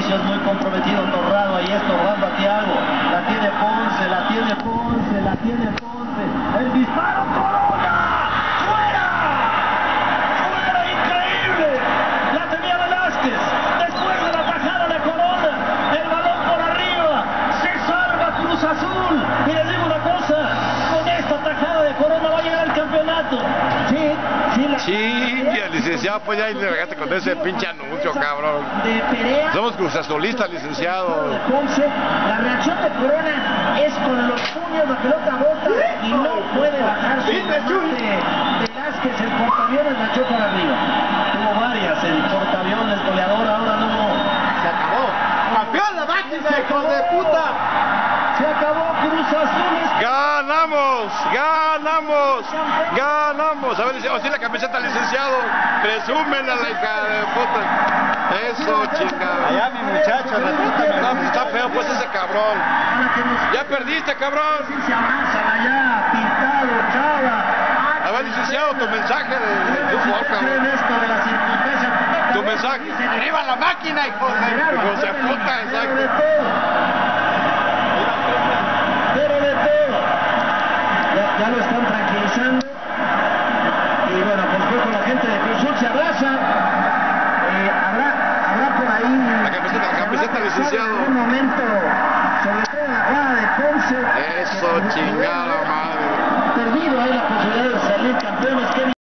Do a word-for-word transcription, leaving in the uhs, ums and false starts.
Vinicius muy comprometido, Torrado, ahí estorbando a Thiago. La tiene Ponce, la tiene Ponce, la tiene Ponce. El disparo, Corona. ¡Fuera! ¡Fuera! ¡Increíble! La tenía Velázquez. Después de la tajada de Corona, el balón por arriba. Se salva Cruz Azul. Y les digo una cosa, con esta tajada de Corona va a llegar al campeonato. Sí, sí, la... Sí, licenciado, pues ya le regaste con ese pinche anuncio, cabrón. De Perea. Somos cruzazolistas, licenciado. De Ponce, la reacción de Corona es con los puños, la pelota bota y no puede bajar su remate. Velázquez, el portaaviones, la echó para arriba. Tuvo varias, el portaaviones, goleador, ahora no. Se acabó. ¡Campeón la máquina, hijos de puta! Se acabó Cruz Azul. ¡Ganamos! ¡Ganamos! ¡Ganamos! A ver, o sí, la camiseta, licenciado. Presúmela, la hija de puta. Eso, chingada. Allá mi muchacho, no, pues está feo, pues ese cabrón. Ya perdiste, cabrón. Se abrazan allá, pintado, chava. A ver, licenciado, tu mensaje de fútbol, cabrón. Tu mensaje. ¡Arriba la máquina, hijo de hijo de puta! Exacto. Pero de todo. Ya, ya lo están tranquilizando. Y bueno, por supuesto la gente de Cruz Azul se abraza. Eh, habrá, habrá por ahí. La camiseta, la camiseta, licenciado. En un momento, sobre todo en la jugada de Ponce. Eso, chingada.